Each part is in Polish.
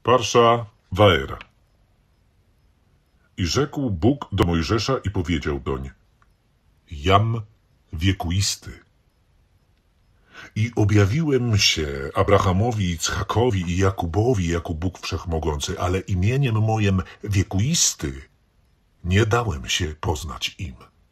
Parsza Waera. I rzekł Bóg do Mojżesza i powiedział doń: Jam wiekuisty. I objawiłem się Abrahamowi, Icchakowi i Jakubowi jako Bóg Wszechmogący, ale imieniem mojem wiekuisty nie dałem się poznać im.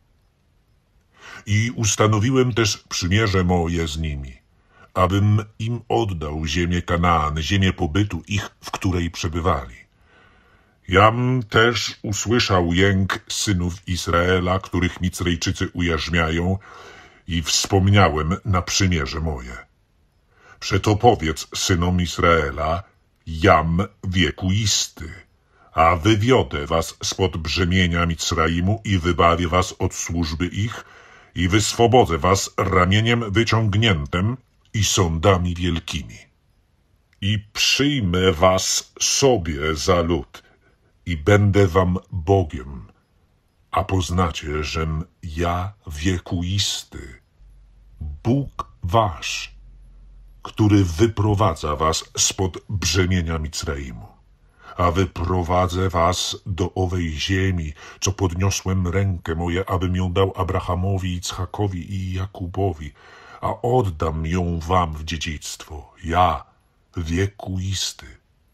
I ustanowiłem też przymierze moje z nimi, abym im oddał ziemię Kanaan, ziemię pobytu ich, w której przebywali. Jam też usłyszał jęk synów Izraela, których Micrejczycy ujarzmiają, i wspomniałem na przymierze moje. Przeto powiedz synom Izraela: Jam wiekuisty, a wywiodę was spod brzemienia Micraimu i wybawię was od służby ich i wyswobodzę was ramieniem wyciągniętym i sądami wielkimi. I przyjmę was sobie za lud i będę wam Bogiem, a poznacie, żem ja wiekuisty, Bóg wasz, który wyprowadza was spod brzemienia Micraimu, a wyprowadzę was do owej ziemi, co podniosłem rękę moje, abym ją dał Abrahamowi, Icchakowi i Jakubowi, a oddam ją wam w dziedzictwo, ja wiekuisty.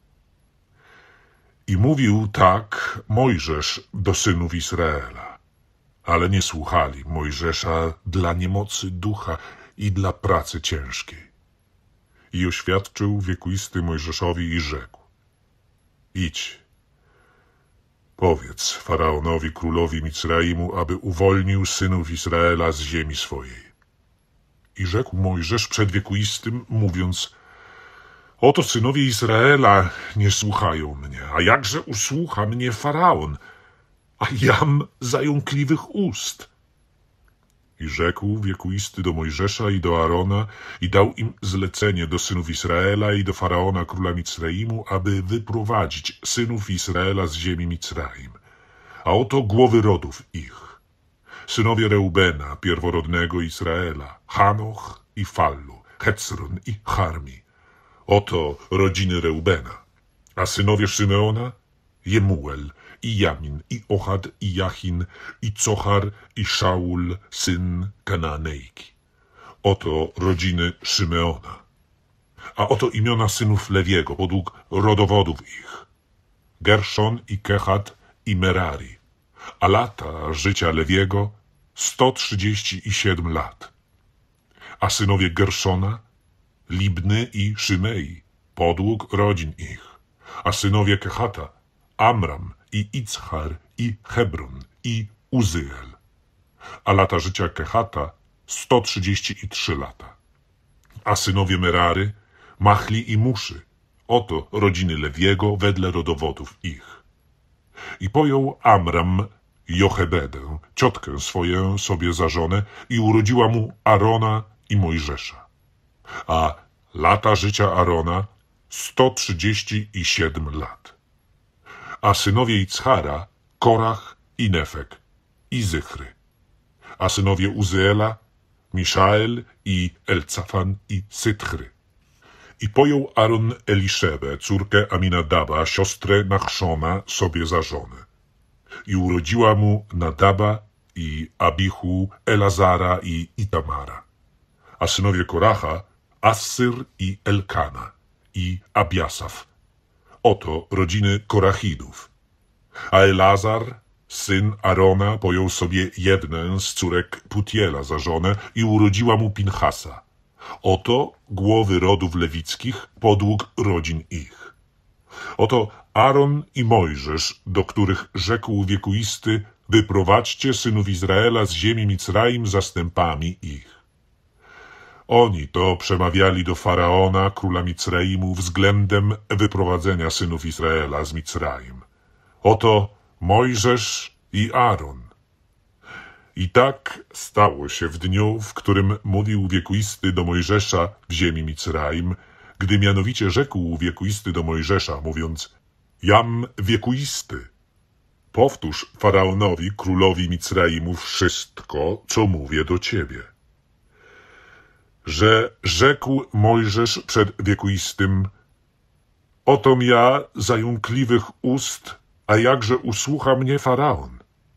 I mówił tak Mojżesz do synów Izraela, ale nie słuchali Mojżesza dla niemocy ducha i dla pracy ciężkiej. I oświadczył wiekuisty Mojżeszowi i rzekł: Idź, powiedz Faraonowi, królowi Micraimu, aby uwolnił synów Izraela z ziemi swojej. I rzekł Mojżesz przed wiekuistym, mówiąc: Oto synowie Izraela nie słuchają mnie, a jakże usłucha mnie Faraon, a jam zająkliwych ust. I rzekł wiekuisty do Mojżesza i do Arona i dał im zlecenie do synów Izraela i do Faraona króla Micraimu, aby wyprowadzić synów Izraela z ziemi Micraim. A oto głowy rodów ich: synowie Reubena, pierworodnego Izraela, Hanoch i Fallu, Hecron i Charmi. Oto rodziny Reubena. A synowie Szymeona: Jemuel i Jamin i Ohad i Jachin i Cochar i Szaul, syn Kananejki. Oto rodziny Szymeona. A oto imiona synów Lewiego podług rodowodów ich: Gerszon i Kehat i Merari. A lata życia Lewiego 137 lat. A synowie Gerszona: Libny i Szymei, podług rodzin ich. A synowie Kehata: Amram i Ichar i Hebron i Uzyel. A lata życia Kehata 133 lata. A synowie Merary: Machli i Muszy. Oto rodziny Lewiego wedle rodowodów ich. I pojął Amram Jochebedę, ciotkę swoją, sobie za żonę, i urodziła mu Arona i Mojżesza. A lata życia Arona 137 lat. A synowie Ichara: Korach i Nefek i Zychry. A synowie Uzyela: Miszael i Elcafan i Sytchry. I pojął Aaron Eliszebę, córkę Aminadaba, siostrę Nachszona, sobie za żonę. I urodziła mu Nadaba i Abichu, Elazara i Itamara. A synowie Koracha: Assyr i Elkana i Abiasaf. Oto rodziny Korachidów. A Elazar, syn Arona, pojął sobie jednę z córek Putiela za żonę i urodziła mu Pinchasa. Oto głowy rodów lewickich podług rodzin ich. Oto Aaron i Mojżesz, do których rzekł wiekuisty: Wyprowadźcie synów Izraela z ziemi Micraim zastępami ich. Oni to przemawiali do Faraona, króla Micraimu, względem wyprowadzenia synów Izraela z Micraim. Oto Mojżesz i Aaron. I tak stało się w dniu, w którym mówił wiekuisty do Mojżesza w ziemi Micraim, gdy mianowicie rzekł wiekuisty do Mojżesza, mówiąc: Jam wiekuisty. Powtórz Faraonowi, królowi Micraimu, wszystko, co mówię do ciebie. Że rzekł Mojżesz przed wiekuistym: Otom ja zająkliwych ust, a jakże usłucha mnie Faraon.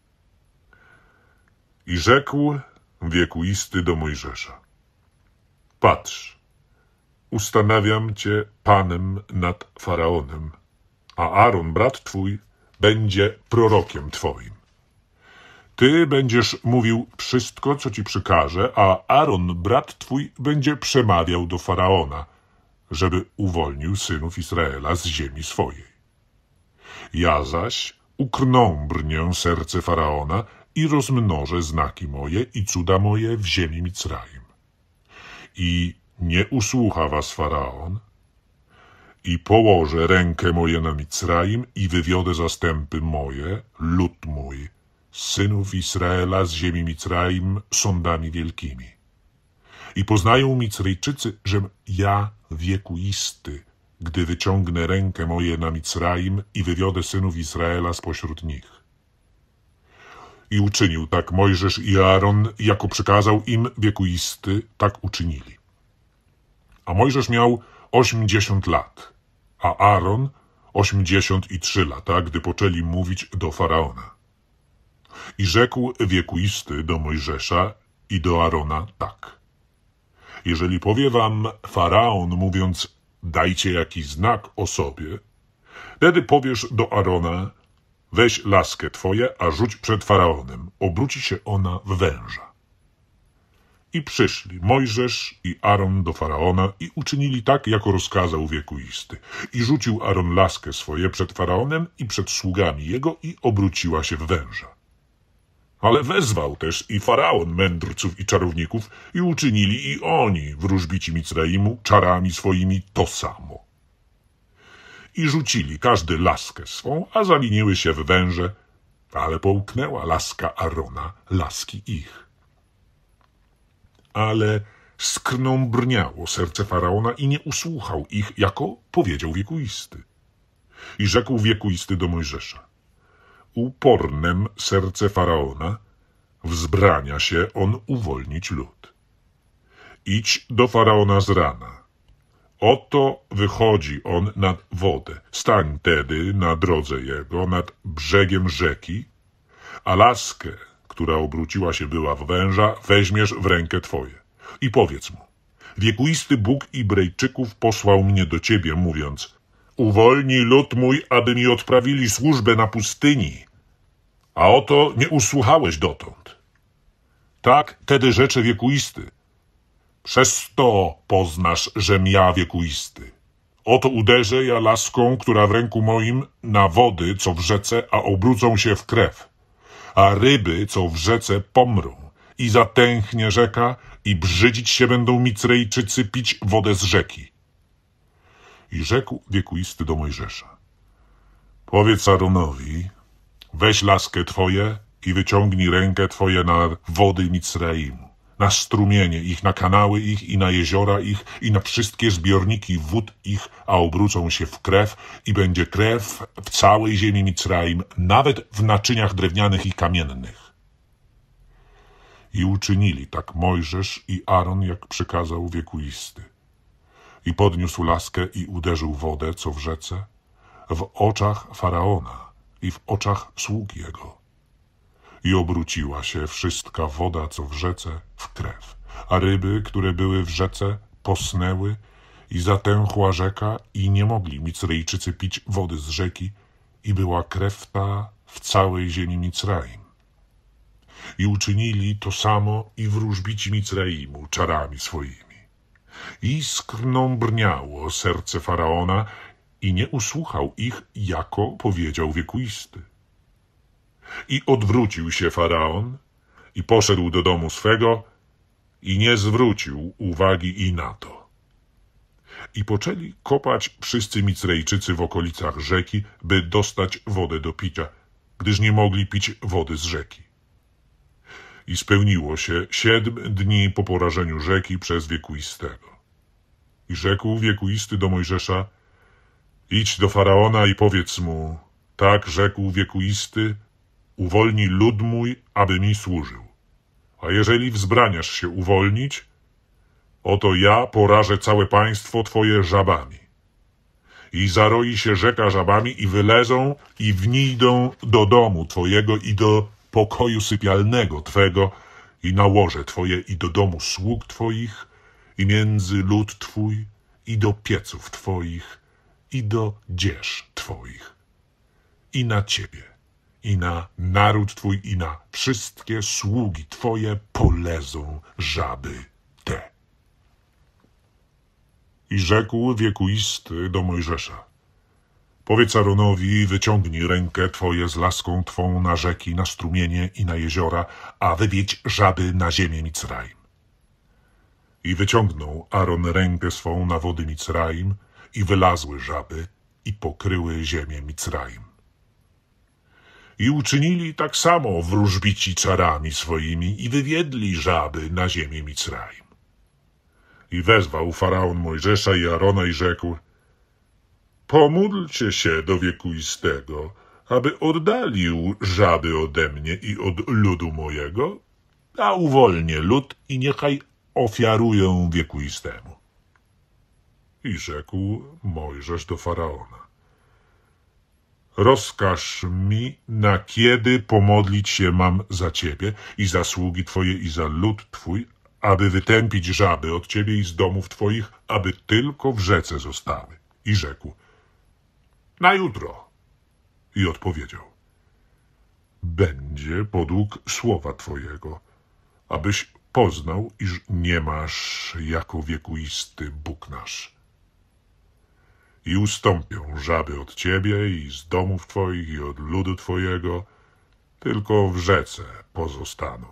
I rzekł wiekuisty do Mojżesza: patrz, ustanawiam cię panem nad Faraonem, a Aaron, brat twój, będzie prorokiem twoim. Ty będziesz mówił wszystko, co ci przykażę, a Aaron, brat twój, będzie przemawiał do Faraona, żeby uwolnił synów Izraela z ziemi swojej. Ja zaś ukrnąbrnię serce Faraona i rozmnożę znaki moje i cuda moje w ziemi Micraim. I nie usłucha was Faraon, i położę rękę moje na Micraim i wywiodę zastępy moje, lud mój, synów Izraela z ziemi Micraim sądami wielkimi. I poznają Micrejczycy, żem ja wiekuisty, gdy wyciągnę rękę moje na Micraim i wywiodę synów Izraela spośród nich. I uczynił tak Mojżesz i Aaron, jako przykazał im wiekuisty, tak uczynili. A Mojżesz miał 80 lat, a Aaron 83 lata, gdy poczęli mówić do Faraona. I rzekł wiekuisty do Mojżesza i do Aarona tak: jeżeli powie wam Faraon, mówiąc, dajcie jakiś znak o sobie, wtedy powiesz do Aarona, weź laskę twoje, a rzuć przed Faraonem, obróci się ona w węża. I przyszli Mojżesz i Aaron do Faraona i uczynili tak, jako rozkazał wiekuisty. I rzucił Aaron laskę swoje przed Faraonem i przed sługami jego i obróciła się w węża. Ale wezwał też i Faraon mędrców i czarowników i uczynili i oni, wróżbici Micraimu, czarami swoimi to samo. I rzucili każdy laskę swą, a zamieniły się w węże, ale połknęła laska Arona laski ich. Ale skrnąbrniało serce Faraona i nie usłuchał ich, jako powiedział wiekuisty. I rzekł wiekuisty do Mojżesza: upornem serce Faraona, wzbrania się on uwolnić lud. Idź do Faraona z rana. Oto wychodzi on nad wodę. Stań tedy na drodze jego, nad brzegiem rzeki, a laskę, która obróciła się była w węża, weźmiesz w rękę twoje. I powiedz mu: wiekuisty Bóg Ibrejczyków posłał mnie do ciebie, mówiąc: uwolnij lud mój, aby mi odprawili służbę na pustyni. A oto nie usłuchałeś dotąd. Tak tedy rzecze wiekuisty: przez to poznasz, żem ja wiekuisty. Oto uderzę ja laską, która w ręku moim, na wody, co w rzece, a obrócą się w krew. A ryby, co w rzece, pomrą. I zatęchnie rzeka, i brzydzić się będą Micrejczycy pić wodę z rzeki. I rzekł wiekuisty do Mojżesza: powiedz Aaronowi, weź laskę twoje i wyciągnij rękę twoje na wody Micraimu, na strumienie ich, na kanały ich i na jeziora ich i na wszystkie zbiorniki wód ich, a obrócą się w krew i będzie krew w całej ziemi Micraim, nawet w naczyniach drewnianych i kamiennych. I uczynili tak Mojżesz i Aaron, jak przykazał wiekuisty. I podniósł laskę i uderzył wodę, co w rzece, w oczach Faraona i w oczach sług jego. I obróciła się wszystka woda, co w rzece, w krew, a ryby, które były w rzece, posnęły i zatęchła rzeka i nie mogli Micrejczycy pić wody z rzeki i była krew ta w całej ziemi Micraim. I uczynili to samo i wróżbici Micraimu czarami swoimi. I skrnąbrniało serce Faraona i nie usłuchał ich, jako powiedział wiekuisty. I odwrócił się Faraon i poszedł do domu swego i nie zwrócił uwagi i na to. I poczęli kopać wszyscy Micrejczycy w okolicach rzeki, by dostać wodę do picia, gdyż nie mogli pić wody z rzeki. I spełniło się 7 dni po porażeniu rzeki przez wiekuistego. I rzekł wiekuisty do Mojżesza: idź do Faraona i powiedz mu, tak rzekł wiekuisty, uwolnij lud mój, aby mi służył. A jeżeli wzbraniasz się uwolnić, oto ja porażę całe państwo twoje żabami. i zaroi się rzeka żabami i wylezą i wnijdą do domu twojego i do pokoju sypialnego twego i na łoże twoje i do domu sług twoich i między lud twój i do pieców twoich i do dzież twoich i na ciebie i na naród twój i na wszystkie sługi twoje polezą żaby te. I rzekł wiekuisty do Mojżesza: powiedz Aaronowi, wyciągnij rękę twoje z laską twą na rzeki, na strumienie i na jeziora, a wywiedź żaby na ziemię Micraim. I wyciągnął Aaron rękę swą na wody Micraim i wylazły żaby i pokryły ziemię Micraim. I uczynili tak samo wróżbici czarami swoimi i wywiedli żaby na ziemię Micraim. I wezwał Faraon Mojżesza i Arona i rzekł: pomódlcie się do wiekuistego, aby oddalił żaby ode mnie i od ludu mojego, a uwolnię lud i niechaj ofiarują wiekuistemu. I rzekł Mojżesz do Faraona: rozkaż mi, na kiedy pomodlić się mam za ciebie i za sługi twoje i za lud twój, aby wytępić żaby od ciebie i z domów twoich, aby tylko w rzece zostały. I rzekł: na jutro. I odpowiedział: będzie podług słowa twojego, abyś poznał, iż nie masz jako wiekuisty Bóg nasz. I ustąpią żaby od ciebie i z domów twoich i od ludu twojego, tylko w rzece pozostaną.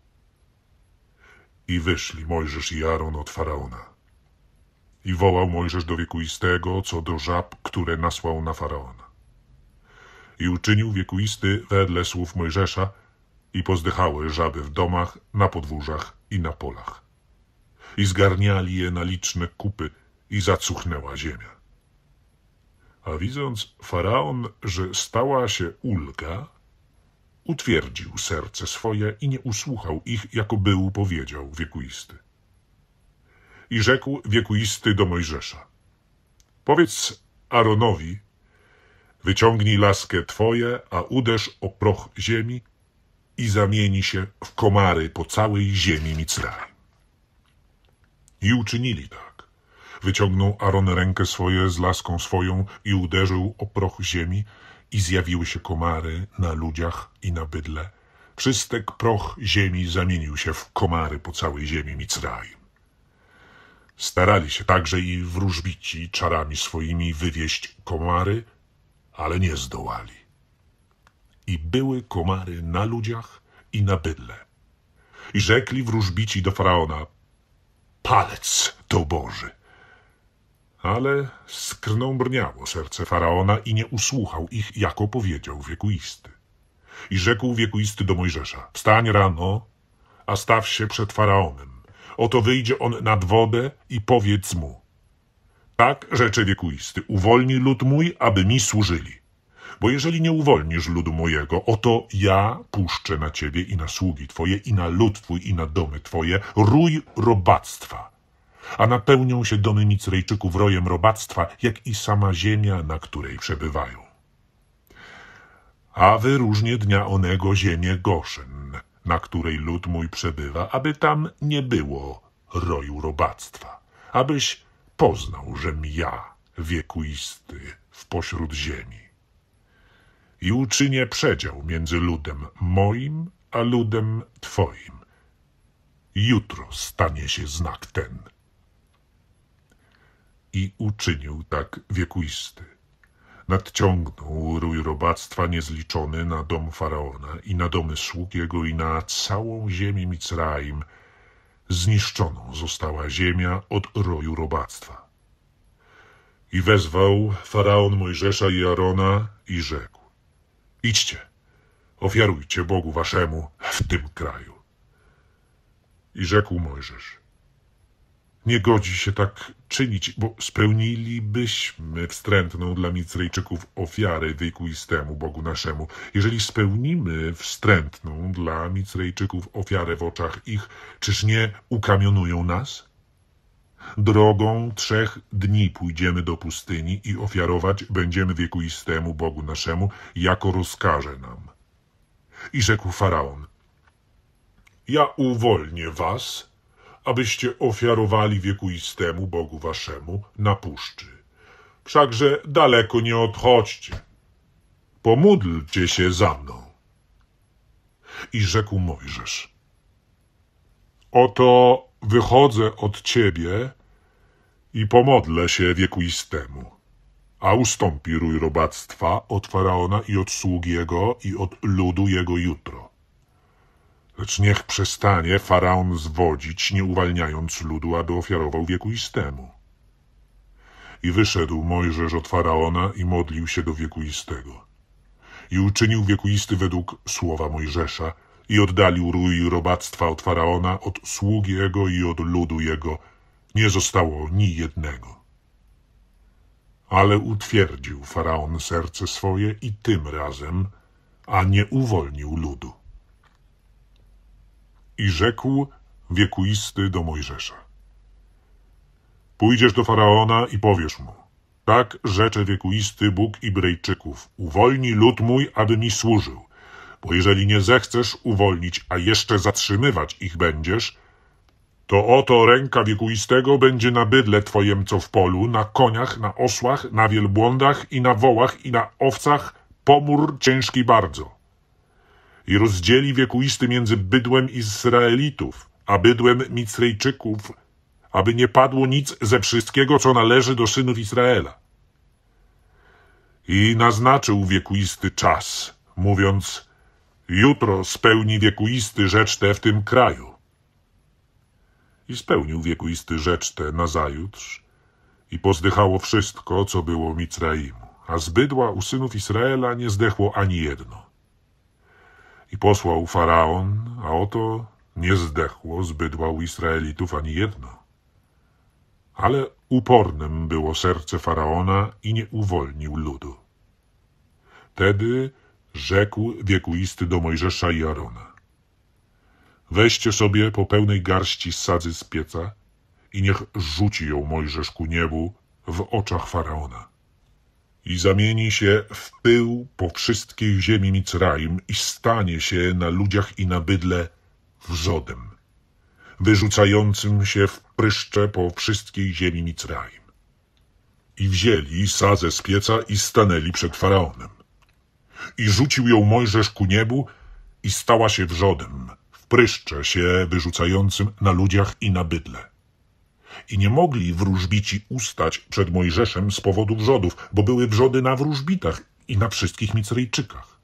I wyszli Mojżesz i Aaron od Faraona. I wołał Mojżesz do wiekuistego co do żab, które nasłał na Faraona. I uczynił wiekuisty wedle słów Mojżesza i pozdychały żaby w domach, na podwórzach i na polach. I zgarniali je na liczne kupy i zacuchnęła ziemia. A widząc Faraon, że stała się ulga, utwierdził serce swoje i nie usłuchał ich, jako był powiedział wiekuisty. I rzekł wiekuisty do Mojżesza: powiedz Aaronowi, wyciągnij laskę twoje, a uderz o proch ziemi i zamieni się w komary po całej ziemi Micraim. I uczynili tak. Wyciągnął Aaron rękę swoje z laską swoją i uderzył o proch ziemi i zjawiły się komary na ludziach i na bydle. Wszystek proch ziemi zamienił się w komary po całej ziemi Micraim. Starali się także i wróżbici czarami swoimi wywieść komary, ale nie zdołali. I były komary na ludziach i na bydle. I rzekli wróżbici do Faraona: palec to Boży. Ale skrnąbrniało serce Faraona i nie usłuchał ich, jako powiedział wiekuisty. I rzekł wiekuisty do Mojżesza: wstań rano, a staw się przed Faraonem. Oto wyjdzie on nad wodę i powiedz mu: tak rzecze wiekuisty, uwolnij lud mój, aby mi służyli. Bo jeżeli nie uwolnisz ludu mojego, oto ja puszczę na ciebie i na sługi twoje, i na lud twój, i na domy twoje rój robactwa. A napełnią się domy Micrejczyków rojem robactwa, jak i sama ziemia, na której przebywają. A wyróżnię dnia onego ziemię Goszen, na której lud mój przebywa, aby tam nie było roju robactwa, abyś poznał, żem ja wiekuisty w pośród ziemi. I uczynię przedział między ludem moim a ludem twoim. Jutro stanie się znak ten. I uczynił tak wiekuisty. Nadciągnął rój robactwa niezliczony na dom Faraona i na domy sług jego i na całą ziemię Micraim. Zniszczoną została ziemia od roju robactwa. I wezwał Faraon Mojżesza i Arona i rzekł: idźcie, ofiarujcie Bogu waszemu w tym kraju. I rzekł Mojżesz: nie godzi się tak czynić, bo spełnilibyśmy wstrętną dla Micrejczyków ofiarę wiekuistemu Bogu naszemu. Jeżeli spełnimy wstrętną dla Micrejczyków ofiarę w oczach ich, czyż nie ukamionują nas? Drogą 3 dni pójdziemy do pustyni i ofiarować będziemy wiekuistemu Bogu naszemu, jako rozkaże nam. I rzekł Faraon: ja uwolnię was, abyście ofiarowali wiekuistemu Bogu waszemu na puszczy. Wszakże daleko nie odchodźcie. Pomódlcie się za mną. I rzekł Mojżesz: oto wychodzę od ciebie i pomodlę się wiekuistemu, a ustąpi rój robactwa od Faraona i od sług jego i od ludu jego jutro. Lecz niech przestanie Faraon zwodzić, nie uwalniając ludu, aby ofiarował wiekuistemu. I wyszedł Mojżesz od Faraona i modlił się do wiekuistego. I uczynił wiekuisty według słowa Mojżesza i oddalił rój robactwa od Faraona, od sług jego i od ludu jego. Nie zostało ni jednego. Ale utwierdził Faraon serce swoje i tym razem, a nie uwolnił ludu. I rzekł wiekuisty do Mojżesza: pójdziesz do Faraona i powiesz mu: tak rzecze wiekuisty Bóg Ibrejczyków, uwolnij lud mój, aby mi służył, bo jeżeli nie zechcesz uwolnić, a jeszcze zatrzymywać ich będziesz, to oto ręka wiekuistego będzie na bydle twojem, co w polu, na koniach, na osłach, na wielbłądach i na wołach i na owcach, pomór ciężki bardzo. I rozdzieli wiekuisty między bydłem Izraelitów, a bydłem Micrejczyków, aby nie padło nic ze wszystkiego, co należy do synów Izraela. I naznaczył wiekuisty czas, mówiąc: jutro spełni wiekuisty rzecz tę w tym kraju. I spełnił wiekuisty rzecz tę nazajutrz i pozdychało wszystko, co było Micraimu, a z bydła u synów Izraela nie zdechło ani jedno. I posłał Faraon, a oto nie zdechło z bydła u Izraelitów ani jedno. Ale upornym było serce Faraona i nie uwolnił ludu. Wtedy rzekł wiekuisty do Mojżesza i Arona: weźcie sobie po pełnej garści sadzy z pieca i niech rzuci ją Mojżesz ku niebu w oczach Faraona. I zamieni się w pył po wszystkiej ziemi Micraim i stanie się na ludziach i na bydle wrzodem, wyrzucającym się w pryszcze po wszystkiej ziemi Micraim. I wzięli sadzę z pieca i stanęli przed Faraonem. I rzucił ją Mojżesz ku niebu i stała się wrzodem, w pryszcze się wyrzucającym na ludziach i na bydle. I nie mogli wróżbici ustać przed Mojżeszem z powodu wrzodów, bo były wrzody na wróżbitach i na wszystkich Micrejczykach.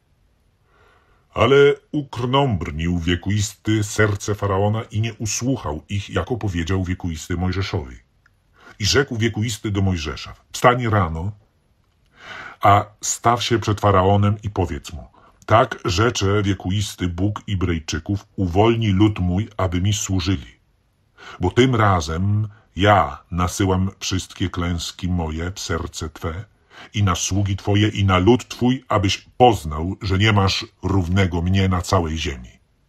Ale ukrnąbrnił wiekuisty serce Faraona i nie usłuchał ich, jako powiedział wiekuisty Mojżeszowi. I rzekł wiekuisty do Mojżesza: wstań rano, a staw się przed Faraonem i powiedz mu: tak rzecze wiekuisty Bóg Ibrejczyków, uwolni lud mój, aby mi służyli. Bo tym razem ja nasyłam wszystkie klęski moje w serce Twe i na sługi Twoje i na lud Twój, abyś poznał, że nie masz równego mnie na całej ziemi.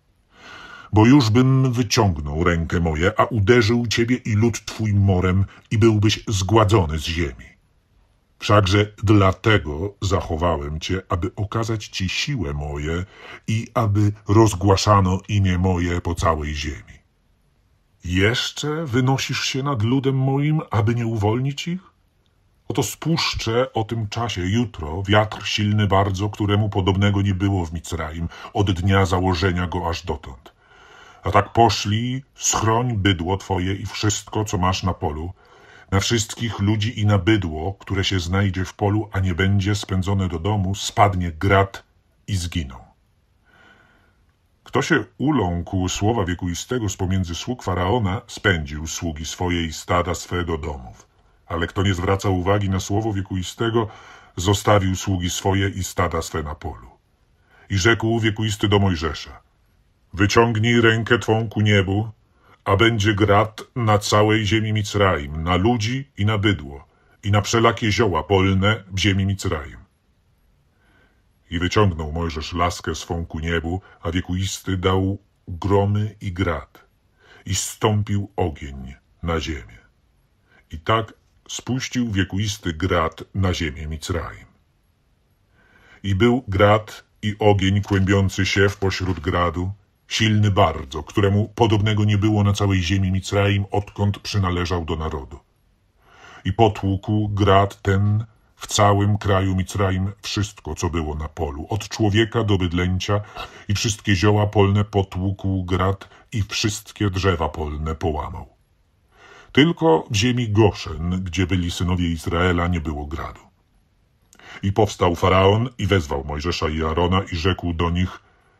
Bo już bym wyciągnął rękę moje, a uderzył Ciebie i lud Twój morem i byłbyś zgładzony z ziemi. Wszakże dlatego zachowałem Cię, aby okazać Ci siłę moje i aby rozgłaszano imię moje po całej ziemi. Jeszcze wynosisz się nad ludem moim, aby nie uwolnić ich? Oto spuszczę o tym czasie jutro wiatr silny bardzo, któremu podobnego nie było w Micraim, od dnia założenia go aż dotąd. A tak poszli, schroń bydło Twoje i wszystko, co masz na polu, na wszystkich ludzi i na bydło, które się znajdzie w polu, a nie będzie spędzone do domu, spadnie grad i zginą. Kto się uląkł słowa wiekuistego z pomiędzy sług Faraona, spędził sługi swoje i stada swe do domów. Ale kto nie zwraca uwagi na słowo wiekuistego, zostawił sługi swoje i stada swe na polu. I rzekł wiekuisty do Mojżesza: wyciągnij rękę Twą ku niebu, a będzie grad na całej ziemi Micraim, na ludzi i na bydło, i na wszelakie zioła polne w ziemi Micraim. I wyciągnął Mojżesz laskę swą ku niebu, a wiekuisty dał gromy i grad, i zstąpił ogień na ziemię. I tak spuścił wiekuisty grad na ziemię Micraim. I był grad i ogień kłębiący się w pośród gradu, silny bardzo, któremu podobnego nie było na całej ziemi Micraim, odkąd przynależał do narodu. I potłukł grad ten w całym kraju Micraim wszystko, co było na polu, od człowieka do bydlęcia, i wszystkie zioła polne potłukł grad i wszystkie drzewa polne połamał. Tylko w ziemi Goszen, gdzie byli synowie Izraela, nie było gradu. I powstał Faraon i wezwał Mojżesza i Arona i rzekł do nich: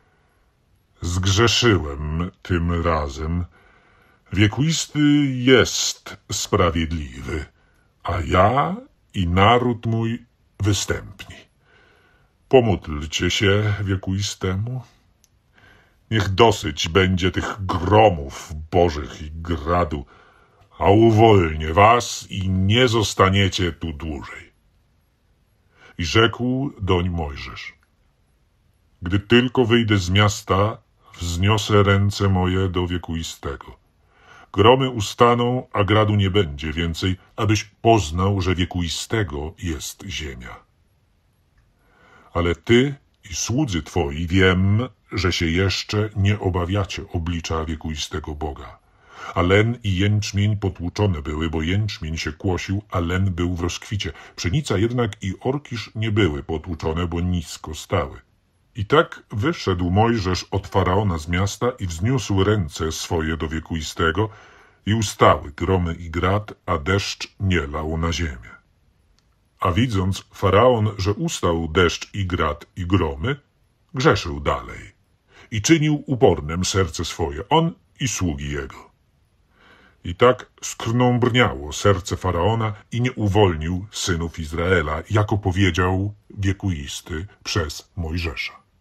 zgrzeszyłem tym razem. Wiekuisty jest sprawiedliwy, a ja i naród mój występni. Pomódlcie się wiekuistemu. Niech dosyć będzie tych gromów bożych i gradu, a uwolnię was i nie zostaniecie tu dłużej. I rzekł doń Mojżesz: gdy tylko wyjdę z miasta, wzniosę ręce moje do wiekuistego. Gromy ustaną, a gradu nie będzie więcej, abyś poznał, że wiekuistego jest ziemia. Ale ty i słudzy twoi wiem, że się jeszcze nie obawiacie oblicza wiekuistego Boga. A len i jęczmień potłuczone były, bo jęczmień się kłosił, a len był w rozkwicie. Pszenica jednak i orkisz nie były potłuczone, bo nisko stały. I tak wyszedł Mojżesz od Faraona z miasta i wzniósł ręce swoje do wiekuistego i ustały gromy i grad, a deszcz nie lał na ziemię. A widząc Faraon, że ustał deszcz i grad i gromy, grzeszył dalej i czynił upornem serce swoje, on i sługi jego. I tak skrnąbrniało serce Faraona i nie uwolnił synów Izraela, jako powiedział wiekuisty przez Mojżesza.